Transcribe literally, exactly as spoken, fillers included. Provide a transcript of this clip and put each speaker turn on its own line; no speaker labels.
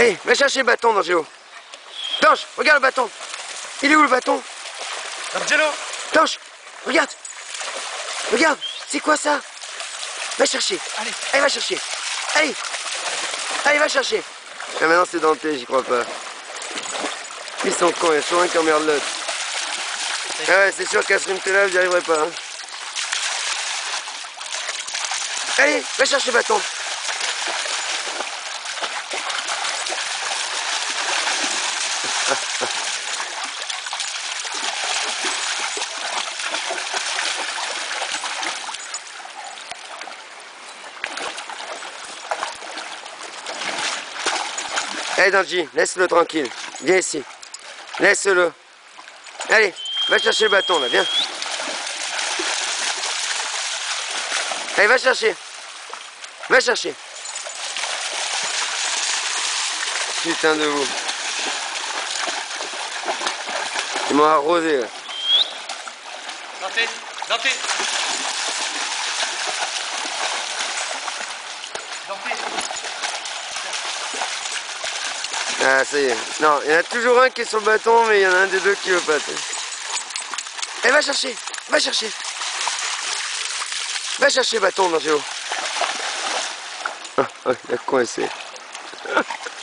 Allez, va chercher le bâton, D'Angelo. Tanche, regarde le bâton. Il est où le bâton?
D'Angelo.
Tanche, regarde. Regarde, c'est quoi ça? Va chercher.
Allez.
Allez, va chercher. Allez. Allez, va chercher. Ah, maintenant c'est denté, j'y crois pas. Ils sont cons, il y a toujours un qui emmerde l'autre. Ah ouais, c'est sûr qu'à ce rythme-là, j'y arriverai pas. Hein. Allez, va chercher le bâton. Allez, Danji, laisse-le tranquille. Viens ici. Laisse-le. Allez, va chercher le bâton, là, viens. Allez, va chercher. Va chercher. Putain de vous. Ils m'ont arrosé, là.
Danté, Danté. Danté.
Ah, ça y est. Non, il y en a toujours un qui est sur le bâton, mais il y en a un des deux qui veut pas. Eh, va chercher. Va chercher. Va chercher le bâton, D'Angelo. Ah, ah, il a coincé.